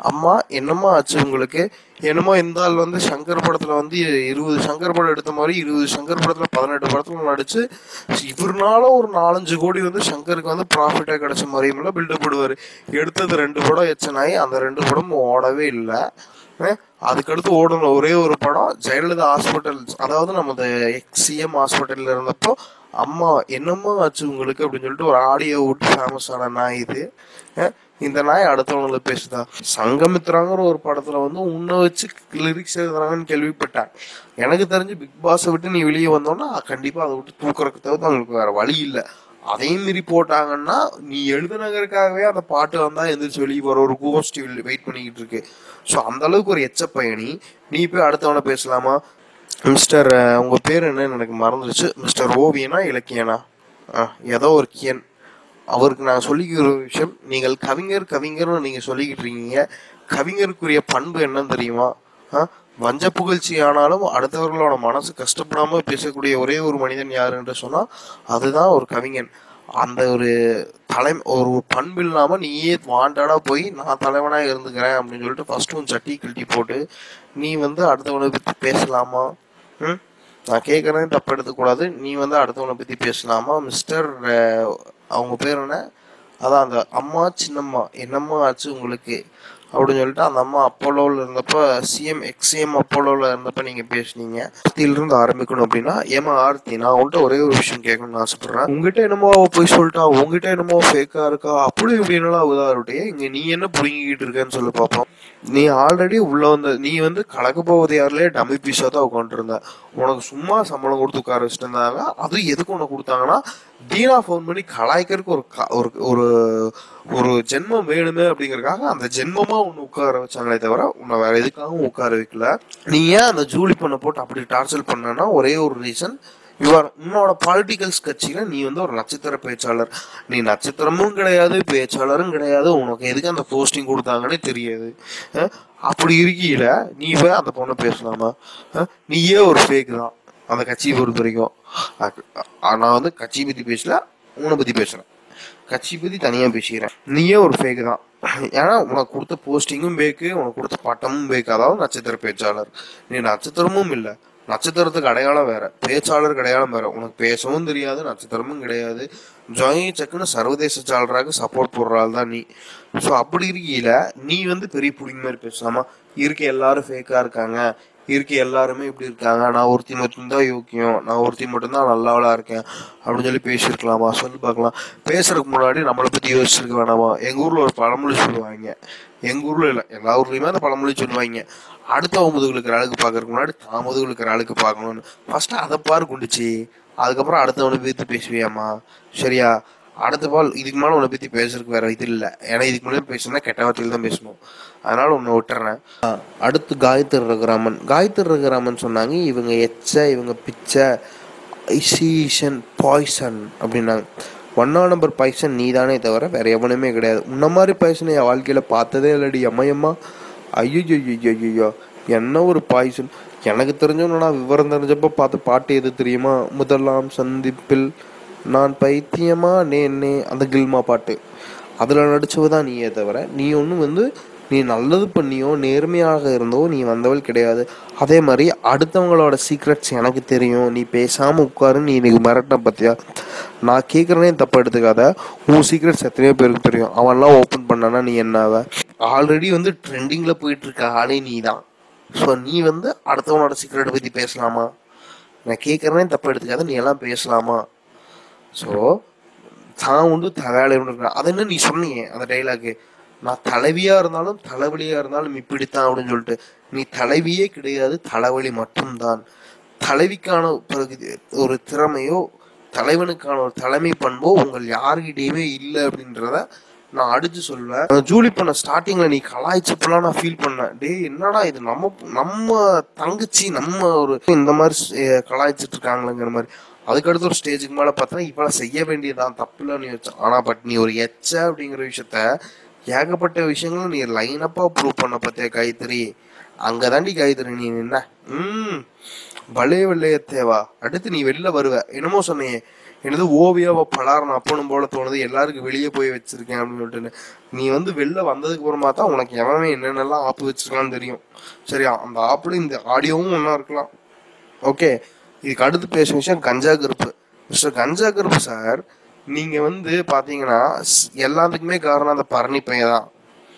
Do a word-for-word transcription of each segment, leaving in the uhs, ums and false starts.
அம்மா என்னம்மா ஆச்சு உங்களுக்கு? என்னமோ இந்த ஆள் வந்து சங்கர் படத்துல வந்து இருபது சங்கர் படம் எடுத்த மாதிரி இருபது சங்கர் படத்துல பதினெட்டு படத்துல நடிச்சு இவருனால ஒரு நாலஞ்சு கோடி வந்து சங்கருக்கு வந்து ப்ராஃபிட்டா கிடைச்ச மாதிரியும் பில்டப் போடுவாரு. எடுத்தது ரெண்டு படம் எச்சனாயி அந்த ரெண்டு படமும் ஓடவே இல்லை. அதுக்கடுத்து ஓடணும் ஒரே ஒரு படம் ஜெயலலிதா ஹாஸ்பிட்டல், அதாவது நமது எக்ஸிஎம் ஹாஸ்பிட்டல்ல இருந்தப்போ அம்மா என்னம்மா ஆச்சு உங்களுக்கு அப்படின்னு சொல்லிட்டு ஒரு ஆடியோ விட்டு ஃபேமஸ் ஆன நாய் இது. இந்த நாய் அடுத்தவங்களை பேசுதா? சங்கமித்ராங்கிற ஒரு படத்துல வந்து உன்னை வச்சு லிரிக்ஸ் எழுதுறாங்கன்னு கேள்விப்பட்டேன். எனக்கு தெரிஞ்சு பிக் பாஸை விட்டு நீ வெளியே வந்தோன்னா கண்டிப்பா அதை விட்டு தூக்குறதுக்கு தவிர்த்து அவங்களுக்கு வேற வழி இல்லை. அதையும் மீறி போட்டாங்கன்னா நீ எழுதுனங்கிறதுக்காகவே அந்த பாட்டு வந்தா எந்திரிச்சு வெளியே வர ஒரு கோஷ்டி வெயிட் பண்ணிக்கிட்டு இருக்கு. ஸோ அந்த அளவுக்கு ஒரு எச்ச பயணி. நீ போய் அடுத்தவனை பேசலாமா? மிஸ்டர் உங்க பேர் என்னன்னு எனக்கு மறந்துருச்சு. மிஸ்டர் ஓவியனா இலக்கியனா ஏதோ ஒரு கியன். அவருக்கு நான் சொல்லிக்கிற ஒரு விஷயம், நீங்கள் கவிஞர் கவிஞர்னு நீங்க சொல்லிக்கிட்டு இருக்கீங்க. கவிஞருக்குரிய பண்பு என்னன்னு தெரியுமா? வஞ்ச புகழ்ச்சி ஆனாலும் அடுத்தவர்களோட மனசு கஷ்டப்படாம பேசக்கூடிய ஒரே ஒரு மனிதன் யாரு என்று சொன்னா அதுதான் ஒரு கவிஞன். அந்த ஒரு தலை ஒரு பண்பு இல்லாம நீயே வாண்டடா போய் நான் தலைவனா இருந்துக்கிறேன் அப்படின்னு சொல்லிட்டு ஃபர்ஸ்ட் உன் சட்டி கிழட்டி போட்டு நீ வந்து அடுத்தவனை பத்தி பேசலாமா? ம் நான் கேட்கறேன், தப்பு எடுத்துக்கூடாது. நீ வந்து அடுத்தவனை பத்தி பேசலாமா? மிஸ்டர் அவங்க பேர் என்ன, அதான் அந்த அம்மா சின்னம்மா என்னம்மா ஆச்சு உங்களுக்கு அப்படின்னு சொல்லிட்டு அந்த அம்மா அப்போலோவில் இருந்தப்ப சிஎம் எக்ஸிஎம் அப்போலோவில் இருந்தப்ப நீங்க பேசுனீங்க. ஆர்த்தியிலிருந்து ஆரம்பிக்கணும் அப்படின்னா ஏமா ஆர்த்தி, நான் உங்கள்கிட்ட ஒரே ஒரு விஷயம் கேட்கணும்னு ஆசைப்படுறேன். உங்ககிட்ட என்னமோ போய் சொல்லிட்டா, உங்ககிட்ட என்னமோ ஃபேக்கா இருக்கா அப்படி இப்படின்னுலாம் உதாரணே இங்க நீ என்ன புடுங்கிக்கிட்டு இருக்கேன்னு சொல்லி பார்ப்போம். நீ ஆல்ரெடி உள்ள வந்த நீ வந்து கலக்க போவது யாருலேயே டம்மி பீஸா தான் உட்காந்துருந்த. உனக்கு சும்மா சம்பளம் கொடுத்து உட்கார வச்சுட்டு இருந்தாங்க. அதுவும் எதுக்கு உனக்கு கொடுத்தாங்கன்னா தீனா ஃபோன் பண்ணி கலாய்க்கிறதுக்கு ஒரு ஒரு ஒரு ஜென்மம் வேணுமே அப்படிங்கறதுக்காக அந்த ஜென்மமா உன்னை உட்கார வச்சாங்களே தவிர உன்னை வேற எதுக்காகவும் உட்கார வைக்கல. நீ ஏன் அந்த ஜூலி பண்ண போட்டு அப்படி டார்ச்சர் பண்ணனா ஒரே ஒரு ரீசன், யுவர் உன்னோட பாலிட்டிகல்ஸ் கட்சியில நீ வந்து ஒரு நட்சத்திர பேச்சாளர். நீ நட்சத்திரமும் கிடையாது, பேச்சாளரும் கிடையாது. உனக்கு எதுக்கு அந்த போஸ்டிங் கொடுத்தாங்கன்னே தெரியாது. அப்படி இருக்கீல நீ போய் அந்த பொண்ணை பேசலாமா? நீயே ஒரு ஃபேக் தான் அந்த கட்சியை பொறுத்த வரைக்கும். நான் வந்து கட்சியை பத்தி பேசல, உன்னை பத்தி பேசுறேன். கட்சி பத்தி தனியா பேசிக்கிறேன். நீயே ஒரு ஃபேக் தான். ஏன்னா உனக்கு கொடுத்த போஸ்டிங்கும் பேக்கு, உனக்கு கொடுத்த பட்டமும் பேக்கு. அதாவது நட்சத்திர பேச்சாளர். நீ நட்சத்திரமும் இல்லை, நட்சத்திரத்துக்கு அடையாளம் வேற, பேச்சாளருக்கு அடையாளம் வேற. உனக்கு பேசவும் தெரியாது, நட்சத்திரமும் கிடையாது. ஜாயின் சக்குன்னு சர்வதேச சாளராக சப்போர்ட் போடுறாள் தான் நீ. ஸோ அப்படி இருக்கீல நீ வந்து பெரிய புடிங்க மாதிரி பேசலாமா? இருக்க எல்லாரும் ஃபேக்கா இருக்காங்க, இருக்க எல்லாருமே இப்படி இருக்காங்க, நான் ஒருத்தி மட்டும்தான் யோக்கியம், நான் ஒருத்தி மட்டும்தான் நல்லவளா இருக்கேன் அப்படின்னு சொல்லி பேசியிருக்கலாமா? சொல்லி பார்க்கலாம். பேசுறதுக்கு முன்னாடி நம்மளை பத்தி யோசிச்சிருக்க வேணாமா? எங்க ஊர்ல ஒரு பழமொழி சொல்லுவாங்க. எங்க ஊர்ல இல்லை, எல்லா ஊர்லயுமே அந்த பழமொழி சொல்லுவாங்க. அடுத்த முதுகுலுக்கிற அழகு பார்க்கறதுக்கு முன்னாடி தான் முதுகுலுக்கிற அழகு பார்க்கணும்னு. ஃபர்ஸ்ட் அதை பாரு குண்டுச்சு, அதுக்கப்புறம் அடுத்தவனை பத்தி பேசுவியாமா? சரியா? அடுத்த பால் இதுக்கு மேலே உன்னை பத்தி பேசுறதுக்கு வேற இது இல்லை. ஏன்னா இதுக்கு முன்னாடி பேசணும்னா கெட்ட வார்த்தையில் தான் பேசணும். அதனால உன்னை விட்டுறேன். அடுத்து காயத்ரி ரகுராமன். காயத்ரி ரகுராமன் சொன்னாங்க இவங்க எச்ச, இவங்க பிச்சை, ஐசீஷன் பாய்சன் அப்படின்னாங்க. ஒன்னா நம்பர் பாய்சன் நீ தானே தவிர வேற எவனுமே கிடையாது. உன்ன மாதிரி பாய்சன் என் வாழ்க்கையில பார்த்ததே இல்லடி அம்மையம்மா. ஐயோ ஐயோ ஐயோ என்ன ஒரு பாய்சன். எனக்கு தெரிஞ்சவனா விவரம் தெரிஞ்சப்ப பார்த்து பாட்டு எது தெரியுமா? முதலாம் சந்திப்பில் நான் பைத்தியமா நேன்னே, அந்த கில்மா பாட்டு. அதில் நடிச்சவதான் நீயே தவிர நீ ஒன்றும் வந்து நீ நல்லது பண்ணியோ நேர்மையாக இருந்தோ நீ வந்தவள் கிடையாது. அதே மாதிரி அடுத்தவங்களோட சீக்ரெட்ஸ் எனக்கு தெரியும், நீ பேசாமல் உட்காரு, நீ இன்னைக்கு மிரட்டின பத்தியா? நான் கேட்குறேனே தப்பு எடுத்துக்காத. உன் சீக்ரெட்ஸ் எத்தனையோ பேருக்கு தெரியும். அவன்லாம் ஓப்பன் பண்ணானா நீ என்னாவ? ஆல்ரெடி வந்து ட்ரெண்டிங்கில் போயிட்டு இருக்க ஆளே நீ தான். ஸோ நீ வந்து அடுத்தவனோட சீக்ரெட்டை பற்றி பேசலாமா? நான் கேட்குறேனே தப்பு எடுத்துக்காத, நீ எல்லாம் பேசலாமா? ஸோ தான் வந்து வேலை ஒன்று. அது என்ன நீ சொன்னீங்க அந்த டைலாக்கு, நான் தலைவியா இருந்தாலும் தலைவலியா இருந்தாலும் இப்படித்தான் அப்படின்னு சொல்லிட்டு. நீ தலைவியே கிடையாது, தலைவலி மட்டும்தான். தலைவிக்கான ஒரு திறமையோ தலைவனுக்கான ஒரு தலைமை பண்போ உங்கள் யாருக்கிட்டேயுமே இல்லை அப்படின்றத நான் அடிச்சு சொல்லுவேன். ஜூலி பண்ண ஸ்டார்டிங்ல நீ கலாய்ச்சப்பெல்லாம் நான் ஃபீல் பண்ணேன். டே என்னடா இது, நம்ம நம்ம தங்கச்சி நம்ம ஒரு இந்த மாதிரி கலாய்ச்சிட்டு இருக்காங்களேங்கிற மாதிரி. அதுக்கடுத்து ஒரு ஸ்டேஜுக்கு மேலே பார்த்தா இவ்வளோ செய்ய வேண்டியதான் தப்புல நீ வச்ச. ஆனால் பட் நீ ஒரு எச்ச அப்படிங்கிற விஷயத்த ஏகப்பட்ட விஷயங்களும் நீ லைனப்பாக ப்ரூவ் பண்ண பார்த்தியா காயத்ரி? அங்கே தாண்டி காயத்ரி நீ நின்ன. ம் பலே வெள்ளைய தேவா. அடுத்து நீ வெளில வருவ. என்னமோ சொன்னையே எனது ஓவியாவை பலாரன் அப்பனும் போல தோணுது, எல்லாருக்கும் வெளியே போய் வச்சிருக்கேன் அப்படின்னு சொல்லிட்டு. நீ வந்து வெளில வந்ததுக்கு அப்புறமா தான் உனக்கு எவன் என்னென்னலாம் ஆப்பு வச்சிருக்கான்னு தெரியும். சரியா? அந்த ஆப்புல இந்த ஆடியோவும் ஒன்றா இருக்கலாம். ஓகே, இதுக்கு அடுத்து பேச விஷயம் கஞ்சா கருப்பு. மிஸ்டர் கஞ்சா கருப்பு சார், நீங்கள் வந்து பார்த்தீங்கன்னா எல்லாத்துக்குமே காரணம் அந்த பரணி பையன் தான்.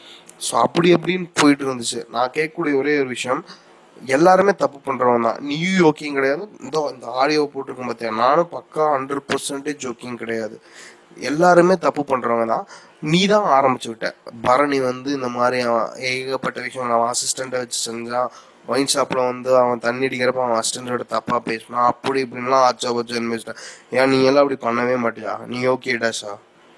ஸோ அப்படி எப்படின்னு போயிட்டு இருந்துச்சு. நான் கேட்கக்கூடிய ஒரே ஒரு விஷயம், எல்லாருமே தப்பு பண்ணுறவன் தான். நீயும் யோக்கியம் கிடையாது. இந்த இந்த ஆடியோ போட்டிருக்கும் பார்த்தியா, நானும் பக்கா ஹண்ட்ரட் பர்சன்டேஜ் ஜோக்கியம் கிடையாது. எல்லாருமே தப்பு பண்ணுறவங்க தான். நீ தான் ஆரம்பிச்சு விட்ட. பரணி வந்து இந்த மாதிரி அவன் ஏகப்பட்ட விஷயம் அவன் அசிஸ்டண்ட்டை வச்சு செஞ்சான். ஒயின் ஷாப்பில் வந்து அவன் தண்ணி அடிக்கிறப்ப அவன் அசிஸ்டண்ட்டோட தப்பாக பேசினான். அப்படி இப்படின்லாம் ஆச்சா பச்சோன்னு பேசிட்டான். ஏன் நீ எல்லாம் அப்படி பண்ணவே மாட்டியா? நீ யோக்கியடாஷா?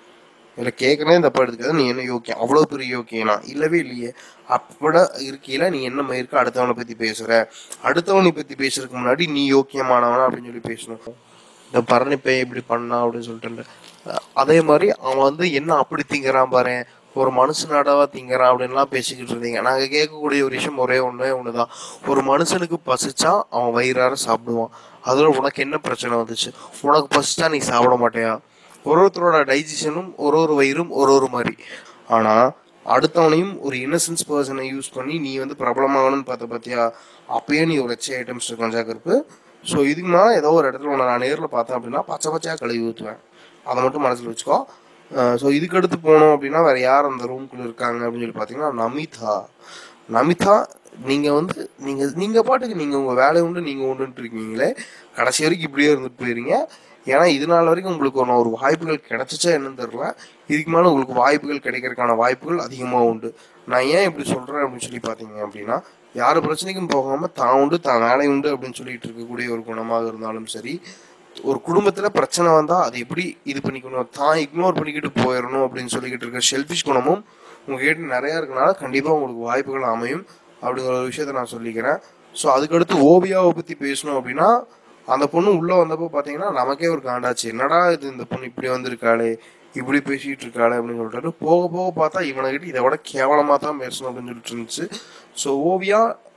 இல்லை கேட்குறதே தப்பா எடுத்துக்காது. நீ என்ன யோக்கியம்? அவ்வளோ பெரிய யோக்கியனா? இல்லவே இல்லையே. அப்பட இருக்கையில நீ என்ன மயிருக்கு அடுத்தவனை பற்றி பேசுகிற? அடுத்தவனை பற்றி பேசுறதுக்கு முன்னாடி நீ யோக்கியமானவனா அப்படின்னு சொல்லி பேசணும். இந்த பரணி பையன் இப்படி பண்ணான் அப்படின்னு சொல்லிட்டு. அதே மாதிரி அவன் வந்து என்ன அப்படி திங்கிறான் பாரு, ஒரு மனுஷனாடவா திங்கிறான் அப்படின்லாம் பேசிக்கிட்டு இருந்தீங்க. நாங்கள் கேட்கக்கூடிய ஒரு விஷயம் ஒரே ஒன்றே ஒன்று தான். ஒரு மனுஷனுக்கு பசிச்சா அவன் வயிறார சாப்பிடுவான். அதில் உனக்கு என்ன பிரச்சனை வந்துச்சு? உனக்கு பசிச்சா நீ சாப்பிட மாட்டியா? ஒரு ஒருத்தரோட டைஜஷனும் ஒரு ஒரு வயிறும் ஒரு ஒரு மாதிரி. ஆனால் அடுத்தவனையும் ஒரு இன்னசென்ஸ் பர்சனை யூஸ் பண்ணி நீ வந்து பிரபலமாகணும்னு பார்த்த பார்த்தியா? அப்பயே நீ ஒரு எச்சை ஐட்டம்ஸ் கஞ்சா கருப்பு. ஸோ இதுக்கு மேலே ஏதோ ஒரு இடத்துல உன்னை நான் நேரில் பார்த்தேன் அப்படின்னா பச்சை பச்சையாக கழுவி ஊற்றுவேன். அதை மட்டும் மனசில் வச்சுக்கோ. ஸோ இதுக்கு அடுத்து போனோம் அப்படின்னா வேறு யார் அந்த ரூம்குள்ளே இருக்காங்க அப்படின்னு சொல்லி பார்த்தீங்கன்னா நமிதா. நமிதா, நீங்கள் வந்து நீங்கள் நீங்கள் பாட்டுக்கு நீங்கள் உங்கள் வேலையை உண்டு நீங்கள் உண்டுன்ட்டு இருக்கீங்களே, கடைசி வரைக்கும் இப்படியே இருந்துட்டு போயிருங்க. ஏன்னா இது நாள் வரைக்கும் உங்களுக்கு ஒன்று ஒரு வாய்ப்புகள் கிடைச்சிச்சா என்னன்னு தெரில. இதுக்கு மேலே உங்களுக்கு வாய்ப்புகள் கிடைக்கிறதுக்கான வாய்ப்புகள் அதிகமாக உண்டு. நான் ஏன் இப்படி சொல்கிறேன் அப்படின்னு சொல்லி பார்த்தீங்க அப்படின்னா, யார் பிரச்சனைக்கும் போகாமல் தான் உண்டு தான் வேலை உண்டு அப்படின்னு சொல்லிட்டு இருக்கக்கூடிய ஒரு குணமாக இருந்தாலும் சரி, ஒரு குடும்பத்தில் பிரச்சனை வந்தால் அது எப்படி இது பண்ணிக்கணும், தான் இக்னோர் பண்ணிக்கிட்டு போயிடணும் அப்படின்னு சொல்லிக்கிட்டு இருக்க ஷெல்ஃபிஷ் குணமும் உங்ககிட்ட நிறையா இருக்கனால கண்டிப்பாக உங்களுக்கு வாய்ப்புகள் அமையும் அப்படிங்கிற ஒரு விஷயத்த நான் சொல்லிக்கிறேன். ஸோ அதுக்கடுத்து ஓவியாவை பற்றி பேசணும் அப்படின்னா, அந்த பொண்ணு உள்ளே வந்தப்போ பார்த்தீங்கன்னா நமக்கே ஒரு காண்டாச்சு. என்னடா இது, இந்த பொண்ணு இப்படி வந்திருக்காளே, இப்படி பேசிகிட்டு இருக்காளே அப்படின்னு சொல்லிட்டு. போக போக பார்த்தா இவனைக்கிட்ட இதை விட கேவலமாக தான் பேசணும் அப்படின்னு சொல்லிட்டு இருந்துச்சு. ஸோ ஓவியா,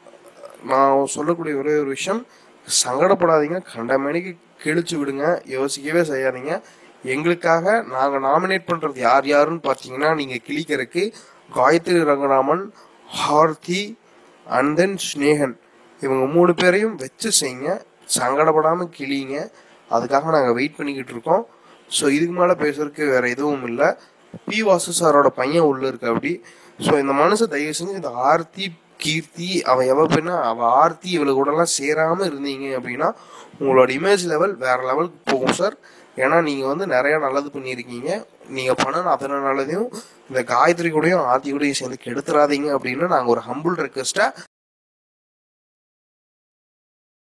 நான் சொல்லக்கூடிய ஒரே ஒரு விஷயம், சங்கடப்படாதீங்க, கண்ட மணிக்கு கிழிச்சு விடுங்க, யோசிக்கவே செய்யாதீங்க. எங்களுக்காக நாங்கள் நாமினேட் பண்ணுறது யார் யாருன்னு பார்த்தீங்கன்னா, நீங்கள் கிளிக்கிறதுக்கு காயத்ரி ரங்கராமன், ஹார்த்தி அண்ட் தென் ஸ்னேகன், இவங்க மூணு பேரையும் வச்சு செய்யுங்க. சங்கடப்படாமல் கிளிங்க. அதுக்காக நாங்கள் வெயிட் பண்ணிக்கிட்டு இருக்கோம். ஸோ இதுக்கு மேலே பேசுறதுக்கு வேறு எதுவும் இல்லை. பி வாசு சாரோட பையன் உள்ளே இருக்கு அப்படி. ஸோ இந்த மனுஷன் தயவு செஞ்சு இந்த ஆர்த்தி கீர்த்தி அவன் எவ்வளோ பேர்னா அவள் ஆர்த்தி இவளை கூடலாம் சேராமல் இருந்தீங்க அப்படின்னா உங்களோட இமேஜ் லெவல் வேறு லெவலுக்கு போகும் சார். ஏன்னா நீங்கள் வந்து நிறையா நல்லது பண்ணியிருக்கீங்க. நீங்கள் பண்ணணும் அத்தனை நல்லதையும் இந்த காயத்ரி கூடயும் ஆர்த்தி கூடயும் சேர்ந்து கெடுத்துறாதீங்க அப்படின்னு நாங்கள் ஒரு ஹம்பிள் ரெக்வெஸ்ட்டை